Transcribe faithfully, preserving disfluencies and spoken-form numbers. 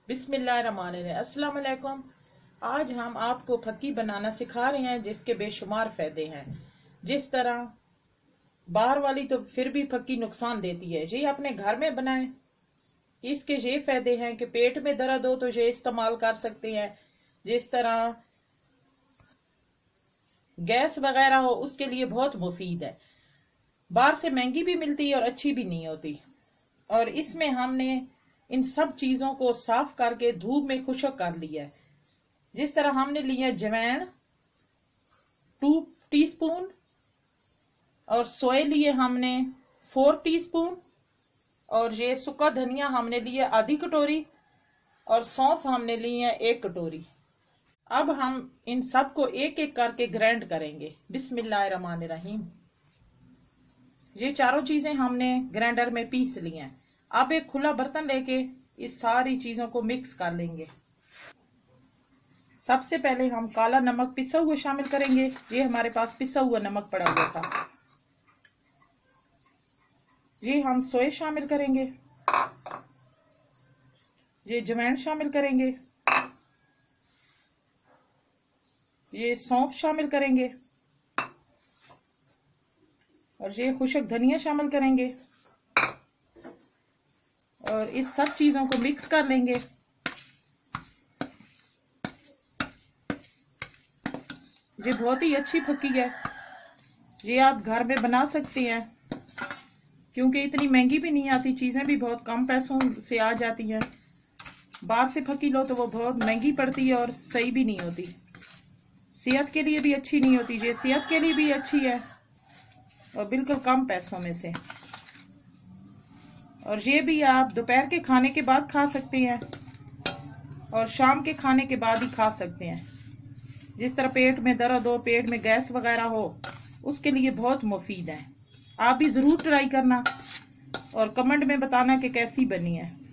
बिस्मिल्लाहिर्रहमानिर्रहीम। अस्सलाम वालेकुम। आज हम आपको फक्की बनाना सिखा रहे हैं जिसके बेशुमार फायदे हैं। जिस तरह बाहर वाली तो फिर भी फक्की नुकसान देती है, ये अपने घर में बनाएं। इसके ये फायदे हैं कि पेट में दर्द हो तो ये इस्तेमाल कर सकते हैं। जिस तरह गैस वगैरह हो उसके लिए बहुत मुफीद है। बाहर से महंगी भी मिलती है और अच्छी भी नहीं होती। और इसमें हमने इन सब चीजों को साफ करके धूप में खुश्क कर लिया है। जिस तरह हमने लिया जवैन टू टीस्पून और सोए लिए हमने फोर टीस्पून और ये सूखा धनिया हमने लिया आधी कटोरी और सौंफ हमने ली है एक कटोरी। अब हम इन सब को एक एक करके ग्राइंड करेंगे। बिस्मिल्लाहिर्रहमानिर्रहीम। ये चारों चीजें हमने ग्राइंडर में पीस ली हैं। अब एक खुला बर्तन लेके इस सारी चीजों को मिक्स कर लेंगे। सबसे पहले हम काला नमक पिसा हुआ शामिल करेंगे। ये हमारे पास पिसा हुआ नमक पड़ा हुआ था। ये हम सोया शामिल करेंगे। ये जवैन शामिल करेंगे। ये सौंफ शामिल करेंगे और ये खुश्क धनिया शामिल करेंगे और इस सब चीजों को मिक्स कर लेंगे। ये बहुत ही अच्छी फक्की है। ये आप घर में बना सकते हैं क्योंकि इतनी महंगी भी नहीं आती, चीजें भी बहुत कम पैसों से आ जाती हैं। बाहर से फक्की लो तो वो बहुत महंगी पड़ती है और सही भी नहीं होती, सेहत के लिए भी अच्छी नहीं होती। ये सेहत के लिए भी अच्छी है और बिल्कुल कम पैसों में से। और ये भी आप दोपहर के खाने के बाद खा सकते हैं और शाम के खाने के बाद ही खा सकते हैं। जिस तरह पेट में दर्द हो, पेट में गैस वगैरह हो, उसके लिए बहुत मुफीद है। आप भी जरूर ट्राई करना और कमेंट में बताना कि कैसी बनी है।